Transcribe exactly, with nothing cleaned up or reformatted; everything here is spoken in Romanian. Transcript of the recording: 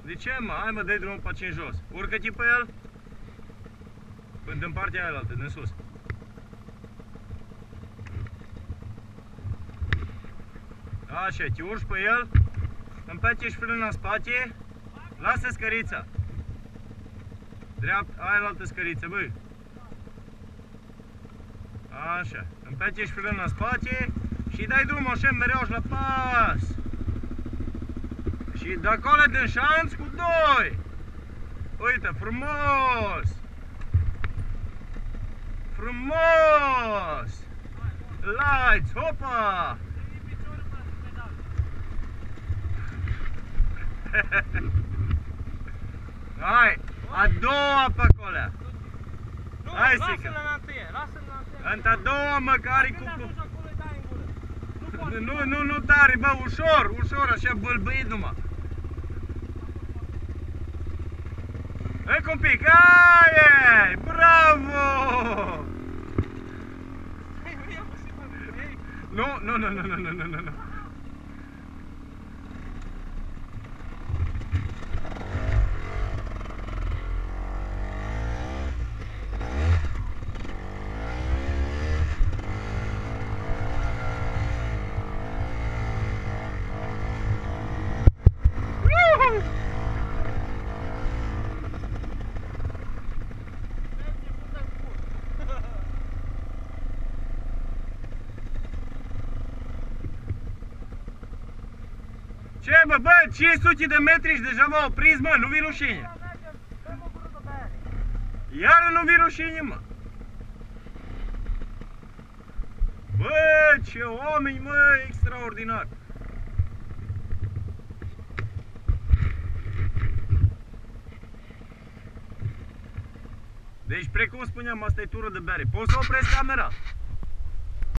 De ce, mă? Hai, mă, dai drumul pe aici în jos. Urcă-te pe el. Până în partea aia altă, din sus. Așa, te urci pe el. Împecești frâna în spate. Lasă scărița. Dreapta, aia la altă scăriță, băi. Așa. Împecești frâna în spate. Și dai drumul așa mereu și la pas. Și de acolo din șanț cu doi. Uite, frumos. Frumos. Lights, hopa. Hai, a doua pe acolo. Hai, Sică. În a doua măcar cu... Nu, nu, nu tare, bă, ușor, ușor, așa bâlbâit numai. Încă un pic, aia, bravo! Nu, nu, nu, nu, nu, nu, nu, nu. Ce, bă, bă, cinci sute de metri și deja m-a oprit, mă, nu vii rușine. Iar nu vii rușine, mă. Bă, ce oameni, mă, extraordinar. Deci, precum spuneam, asta e tură de bere. Poți să opresc camera?